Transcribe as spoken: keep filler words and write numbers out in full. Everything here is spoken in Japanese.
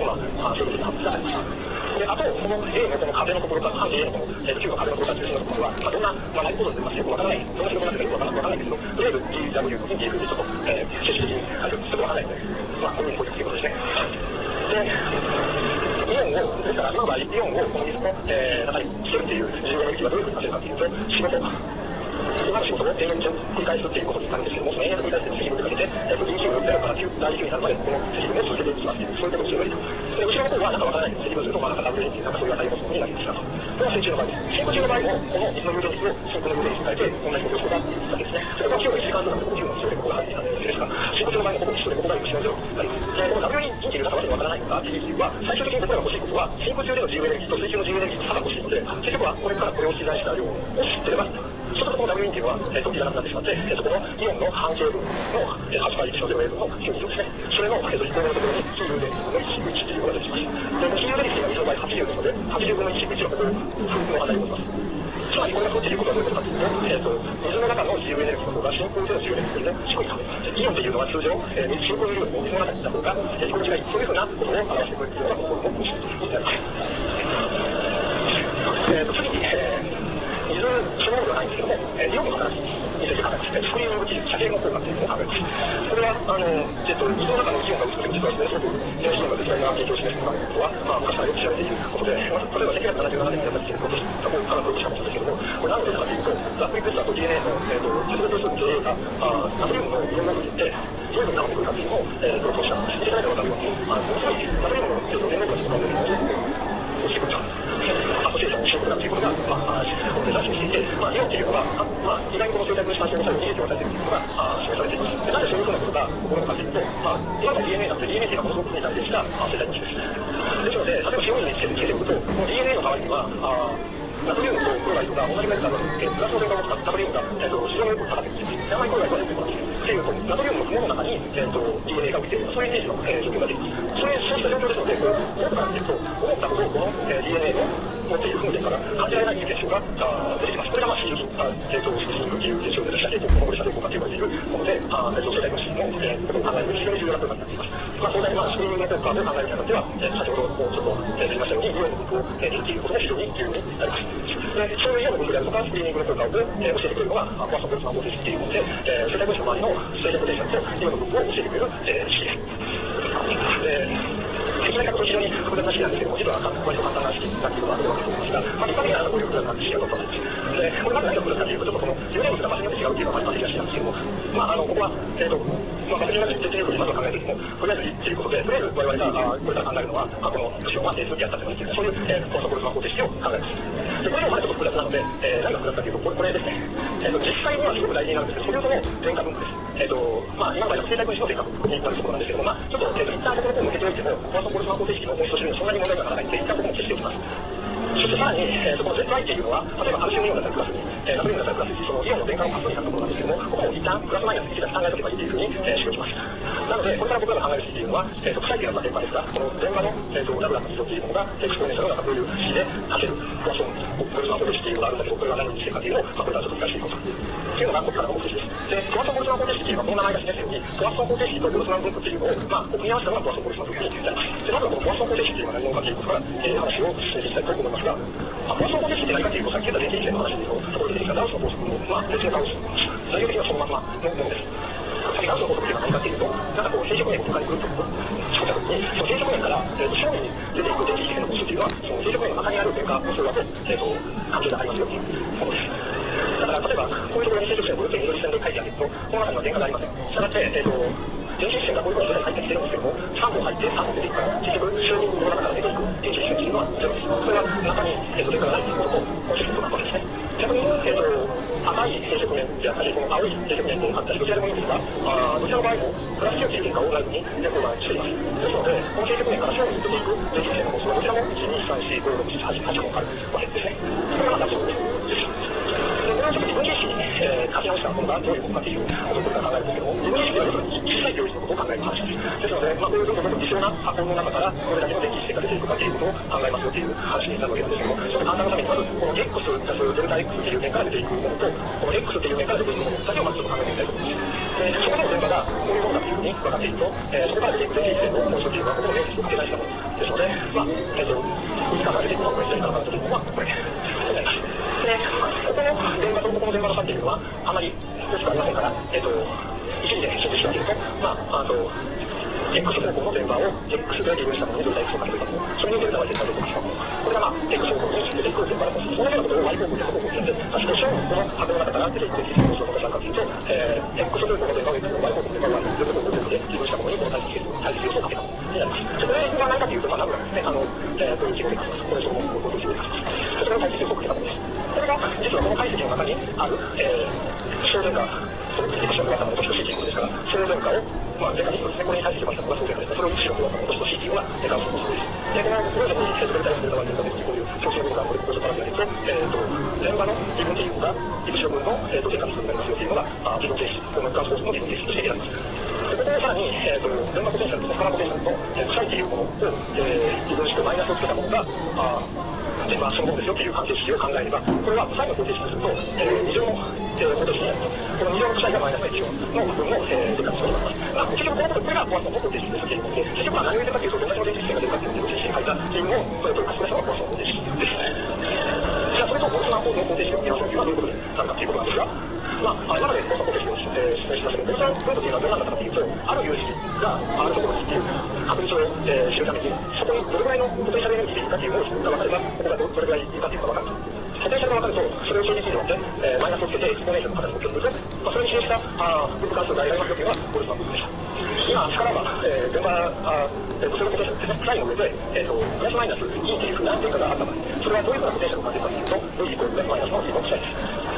まあ、そういうことになっています。で、あと、この A のこの壁のところから、半径 A のこの、えー、Q の壁のところから中心のところは、まあ、どんな、まあ、ライブ構造になっているかわからない、どんな仕事になっているかわからないけど、とりあえず ジーダブリュー に ジーエフ でちょっと、えー、接種的に書いてる。ちょっとわからないので、まあ、こういうふうにこういうことですね。で、イオンを、ですから、今の場合、イオンをこの水の、えー、中につけるっていう重要な力はどういうふうになっているかというと、仕事、今の仕事を延々と繰り返すっていうことになるんですけども、その延々と繰り返して積分にかけて、えー、にじゅうゼロからきゅう、大事になるまで、この積分を続けていきます。そういうことをすればいいと。で、後ろの方はなんかわからない積分すると、まあ、なんか ダブリューエン っていうなんかそういう値を持つものになりますが、これは水中の場合です。真空中の場合も、この水の流動率を真空の流動率に変えて、同じことをするわけですね。それが気温のいちじかんずつなんで、この気温の一緒でここが入っていたんですが、真空中の場合もここ一緒でここが一緒でゼロになります。で、この ダブリューイン っていうのがわけわからないのが、ジーディー は、最終的に僕らが欲しいことは、真空中での自由エネルギーと水中の自由エネルギーと差が欲しいので、結局はこれからこれを記載した量を知ってればいいと。そうするとこの ダブリューイン っていうのは、えー、といらなくなってしまって、えー、そこのイオンの半径分の、えー、はちばいいちのゼロエー分のきゅうにですね。それの、えー、と移行のところに比有電子分のいちぶいちっていうのが出てきます。で、比有電子が水の場合はちじゅうですので、はちじゅうぶんのいちぶいちのここを空気の値を持ちます。つまりこれがそうっていうことはどういうことかというと、えー、と水の中の自由エネルギーの方が真空での自由エネルギーよりも低いと。イオンというのは通常、えー、真空にいるよりも水の中にいた方が、えー、移行が近い。そういうふうなことを表してくれるというのがここの目的になります。えー、と次に、えー水そのものではないんですけども、えー、イオンの話について考えます。スクリーニング技術、射程の効果というのを考えます。これは、あの、えっと、水の中のイオンが薄くて、実はですね、すごく電子イオンが絶大な影響を示すということは、まあ、昔からよく知られていることで、まあ、例えばせんきゅうひゃくななじゅうななねんにやった実験のことを科学をしたものですけども、これ何でかというと、ラップリプスターと ディーエヌエー の、えっと、接続数の ジェーエー が、あナトリウムのイオンの部分で、どういうふうになってくるかというのを、えー、プロポーションしていただいたら分かるように、あの、ものすごいナトリウムの、えっと、連合物とかのものすごく落ちてくると。アソシエーションをしようということが、まあ、デザインしていて、まあ、イオンというのが、まあ、意外にこの生態の指向性の際に利益を与えているというのが、あ示されています。で、なぜそういうふうなことが起こるのかというと、まあ、今の ディーエヌエー なので ディーエヌエー というのはものすごくに対定した生態の種です。ですので、例えば塩水につけてつけておくと、この ディーエヌエー の代わりには、あナトリウムとクロライドが同じメーカーの、えー、プラスの電荷を持ったナトリウムが、えー、と非常によく下がってくるんです。あまりクロライドは出てこないっていうと、ナトリウムの雲の中に、えー、と ディーエヌエー が浮いている、そういうイメージの、えー、状況ができます。それそうした状況ですので、こう思ったんですけど、思ったほどこの、えー、ディーエヌエー の持っている風景から感じられないという現象が出てきます。これがまあ非常に、えー、とスリングという現象で射程効果、これ射程効果と呼ばれているもので、あー、生態物質の、えー、ことを考える非常に重要なことになっています。まあ、当然、まあ、スクリーニングの効果を考えるにあたっては、えー、先ほどもうちょっと、えー、言いましたように、イオンの分布を、えー、見るということも非常に重要になります。で、そういうイオンの分布であるとか、スクリーニングの効果を、えー、教えてくれるのが、コアソンボルツマン方程式というもので、えー、生態物質の周りの静電ポテンシャルとイオンの分布を教えてくれる、えー、式です。えー説明書くと非常に複雑な式なんですけども、実は割と簡単な式になっているのはあるわけですが、まあ、一般的にはこういう複雑な式がございます。で、これなぜ複雑かというと、ちょっとこの有電物が場所によって違うというのが一般的な式なんですけども、まあ、あの、ここは、えーと、まあ、場所によって実験ということにまずは考えていても、とりあえずいいということで、とりあえず我々が、あこれから考えるのは、まあ、この物質をまあ定数でやったという、そういう、えー、コアソンボルツマン方程式を考えます。で、これもまだちょっと複雑なので、えー、何が複雑かというと、これ、これですね。えーと、実際にはすごく大事になるんですけど、それぞれの電荷分布です。えっ、ー、と、まあ、今までの生態分子の電荷分布になるところなんですけども、まあ、ちょっと、えーと、一旦ここの方を抜けておいても、コアソンボルツマン方程式の本質としてそんなに問題がならないので、一旦ここも消しておきます。そしてさらに、えー、とこの ゼットアイ っていうのは、例えばカルシウムイオンだったりプラスに、えー、ナトリウムだったりプラスに、そのイオンの電荷の活動になるところなんですけども、ここを一旦プラスマイナスいちだけ考えとけばいいというふうに、えー、しておきます。なので、これから僕らが考える式というのは、えー、と臭いというのは電波ですが、この電波の、えー、とラグラムの軌道というものが、エクスポネンシャルがこういう式でかけるコアソンボルツマン方程式というのがあるんだけど、これが何にしてるかというのを、まあ、これからちょっと理解していこうと。というのが、ここからの目的です。で、コアソンボルツマン方程式というのは、この名前が示すように、コアソン方程式とボルツマン分布というのを、まあ、組み合わせたのがコアソンボルツマン分布になります。で、まずはこのコアソン方程式というのは何者かということから、えー、話を進めていきたいと思いますが、まあ、コアソン方程式って何かというと、さっき言った電気力の話のところで出てきたガウスの法則の、まあ、別のガウス、材料的にはそのままのものです。ガウスの法則というのは何かというと、なんかこう、静直面を迎えてくるとそうしたときに、その静直面から、えー、正面に出ていく電気力の個数というのは、その静直面の中にある電荷個数だと、えー、と関係がありますよというものです。だから例えば、こういうところに静直線をブルーペン緑線で書いてあげると、この中には電荷がありません。したがって、えー、と電気線がこういうところに入ってきてるんですけども、さんぼん入ってさんぼん出ていくから、結局、周囲の中から出ていく電気線というのはゼロです。それは中に、えー、と電荷がないということと、もう一つとなるわけですね。逆に、えー、と赤い平直面であったり、この青い平直面であったり、どちらでもいいんですが、あどちらの場合もプラスきゅうという電荷をライブに電光板しています。ですので、この平直面から正面に出ていく電気線の個数はどちらもいち、に、さん、よん、ご、ろく、なな、はち、はち本あるわけですね。それがまたそうです。で、これはちょっと自分自身に、えー、書き直したものがどういうものかということをこれから考えるんですけども、自分自身では要するに小さい領域のことを考える話です。ですので、まあ、こういうどんどんどんどん微小な箱の中からどれだけの電気質が出ていくかということを考えますよという話になるわけなんですけども、その簡単なためにまず、この X プラスデルタ X という面から出ていくものと、この X という面から出ていくものだけをまずちょっと考えてみたいと思います。で、そこでの電波がこういうものだというふうに分かっていると、えー、そこから出ていく電気質の本質というのは、ここの電気質を計算したもの。 ですので、まあ、えっと、にじかんかけてこの左からというのは、これになります。で、ここの電場とここの電場の差っていうのは、あまり大きくありませんから、えっと、一時で記述してあげると、まあ、あと、X 方向の電場を X で利用したものにデータ X をかけると、それにデータは絶対出てますと。これがまあ、X 方向に出てくる電場だと。そのようなことを Y 方向、X 方向にやって、少しこの箱の中から出ていくべき構造のことがあるかというと、えー、X 方向の電場を X の Y 方向の電場を Y 方向で利用したものにこの対比要素をかけたものになります。それが何かというと、まあ、ナムラですね。あの、えー、こういう記号で書きます。これそのものをこういう記号で書きます。それが対比要素をかけたものです。これが、実はこの解析の中にある、えー、小電化、そのX の中の落としと シーティー ですから、小電化をまあ、デカにですね、これに対してましたのがそうですね。それを一種の落としと シーティー がデカをすることです。で、このプロジェクトに接続に対するのがこういう調子の部分がこれ、これから見ると、えっと、電場の自分っていうのが、一種の部分の、えっと、デカにするになりますよっていうのが、あ、自動停止、このガスコースの自動停止として選びます。で、ここでさらに、えっと、電場ポテンシャルとカラーポテンシャルと、えー、サイっていうものを、えー、自分してマイナスをつけたものが、あ電場そのものですよっていう関係式を考えれば、これはサイの方程式とすると、えー、二乗の、えー、方程式になります。この二乗のサイがマイナスいちの部分の、えー、デカにするになります。まあ、結局このことこれがワンソンの方程式ですけれども、結局は何を言ってるかというと、どんな方程式が出るかという方程式に書いた点を、これを取り出すのがワンソンの方程式です。じゃあ、それとボルツマン法の方程式を見ましょうというのはどういうことになるかということなんですが、まあ、今までボルツマン方程式を、えー、説明しましたけど、ボルツマンポイントというのはどうなんだったかというと、ある有識があるところにいる確率を、えー、知るために、そこにどれぐらいのポテンシャルエネルギーでいるかというのが分かれば、ここがどれぐらいいるかというのが分かると。ポテンシャルが分かると、それを正直によって、えー、マイナスをつけてエクスポネンシャルの形を取ると、まあ、それに示したあ分布関数が得られますよというのがボルツマン法でした。今、力が、えー、電場、あえー、それのポテンシャルですね、ラインの上で、えーと、プラスマイナスにというふうな変化があった場合、それはどういうふうなポテンシャルを感じるかというと、V イコールプラスマイナスの V の違いです。